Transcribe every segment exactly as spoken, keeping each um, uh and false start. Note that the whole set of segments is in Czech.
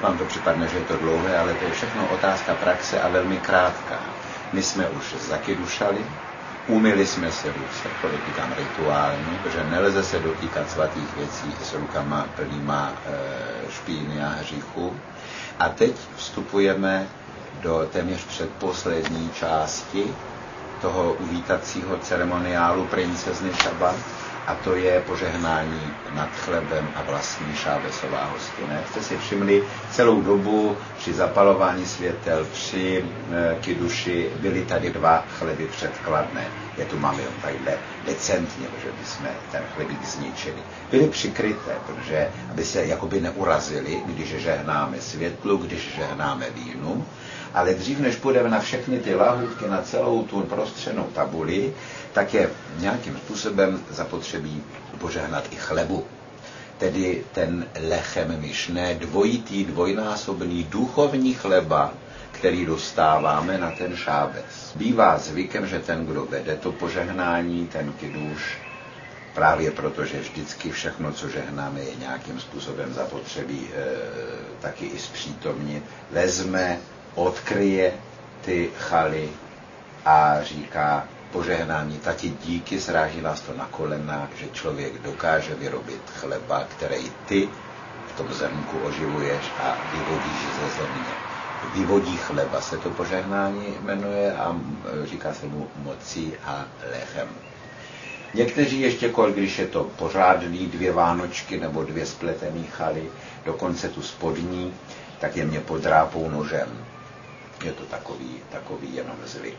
Vám to připadne, že je to dlouhé, ale to je všechno otázka praxe a velmi krátká. My jsme už zakydušali, umyli jsme se ruce, podotýkám rituálně, protože nelze se dotýkat svatých věcí s rukama plnýma e, špíny a hříchu. A teď vstupujeme do téměř předposlední části toho uvítacího ceremoniálu princezny Šabat, a to je požehnání nad chlebem a vlastní šábesová hostina. Jak jste si všimli, celou dobu při zapalování světel, při e, kiduši byly tady dva chleby předkladné. Je tu máme jen takhle decentně, že bychom ten chlebík zničili. Byly přikryté, protože aby se jakoby neurazili, když žehnáme světlu, když žehnáme vínu. Ale dřív, než půjdeme na všechny ty lahůdky, na celou tu prostřenou tabuli, tak je nějakým způsobem zapotřebí požehnat i chlebu. Tedy ten lechem myšné, dvojitý, dvojnásobný duchovní chleba, který dostáváme na ten šábes. Bývá zvykem, že ten, kdo vede to požehnání, ten kiduš, právě protože vždycky všechno, co žehnáme, je nějakým způsobem zapotřebí e, taky i zpřítomnit, vezme, odkryje ty chaly a říká požehnání. Tati, díky, sráží nás to na kolena, že člověk dokáže vyrobit chleba, který ty v tom zrnku oživuješ a vyvodíš ze země. Vyvodí chleba se to požehnání jmenuje a říká se mu mocí a lechem. Někteří ještě kol, když je to pořádný, dvě vánočky nebo dvě spletený chaly, dokonce tu spodní, tak je mě podrápou nožem. Je to takový, takový jenom zvyk.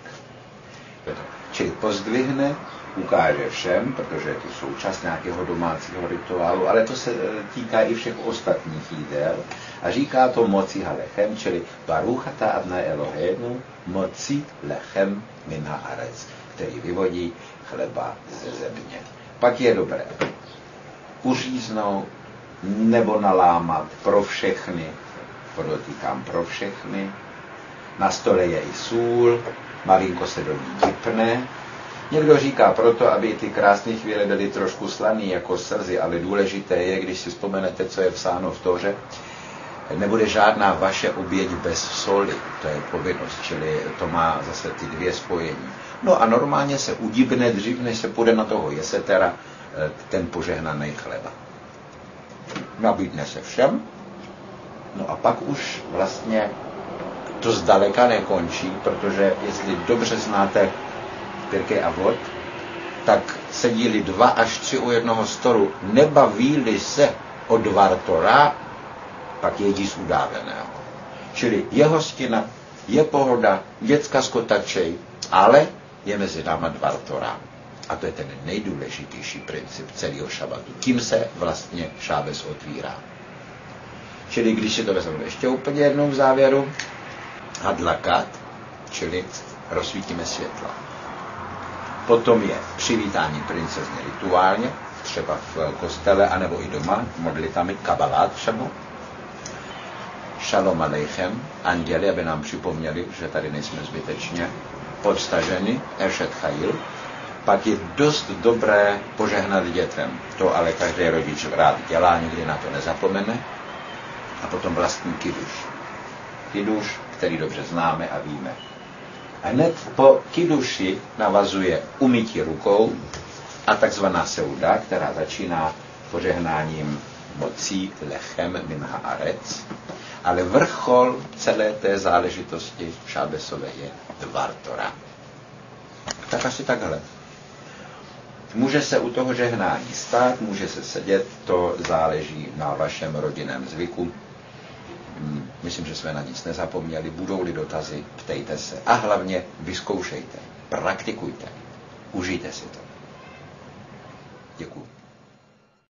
Čili pozdvihne, ukáže všem, protože je to součást nějakého domácího rituálu, ale to se týká i všech ostatních jídel. A říká to moci halechem, čili Baruch ata Adonai Eloheinu, moci lechem min haaretz, který vyvodí chleba ze země. Pak je dobré uříznout nebo nalámat pro všechny, podotýkám pro všechny. Na stole je i sůl, malinko se do ní dipne. Někdo říká proto, aby ty krásné chvíle byly trošku slaný jako slzy, ale důležité je, když si vzpomenete, co je psáno v Tóře, nebude žádná vaše oběť bez soli, to je povinnost, čili to má zase ty dvě spojení. No a normálně se udibne dřív, než se půjde na toho jesetera, ten požehnaný chleba. Nabídne se všem, no a pak už vlastně to zdaleka nekončí, protože jestli dobře znáte Pirkei Avot, tak sedí-li dva až tři u jednoho stolu, nebaví-li se o dvar Torá, pak jedí z udáveného. Čili je hostina, je pohoda, děcka skotačej, ale je mezi náma dvar Torá. A to je ten nejdůležitější princip celého šabatu. Tím se vlastně šábes otvírá. Čili když si to vezmeme ještě úplně jednou v závěru, hadlakat, čili rozsvítíme světlo. Potom je přivítání princezny rituálně, třeba v kostele, anebo i doma, modlitami kabalát třeba. Šalom aleichem, anděli, aby nám připomněli, že tady nejsme zbytečně podstaženi, Eshet Chayil. Pak je dost dobré požehnat dětem. To ale každý rodič rád dělá, nikdy na to nezapomene. A potom vlastní kiduš. Kiduš, který dobře známe a víme. A hned po kiduši navazuje umytí rukou a takzvaná seuda, která začíná požehnáním mocí lechem min haaretz. Ale vrchol celé té záležitosti šábesové je dvar Torá. Tak asi takhle. Může se u toho žehnání stát, může se sedět, to záleží na vašem rodinném zvyku. Myslím, že jsme na nic nezapomněli. Budou-li dotazy, ptejte se. A hlavně vyzkoušejte, praktikujte, užijte si to. Děkuji.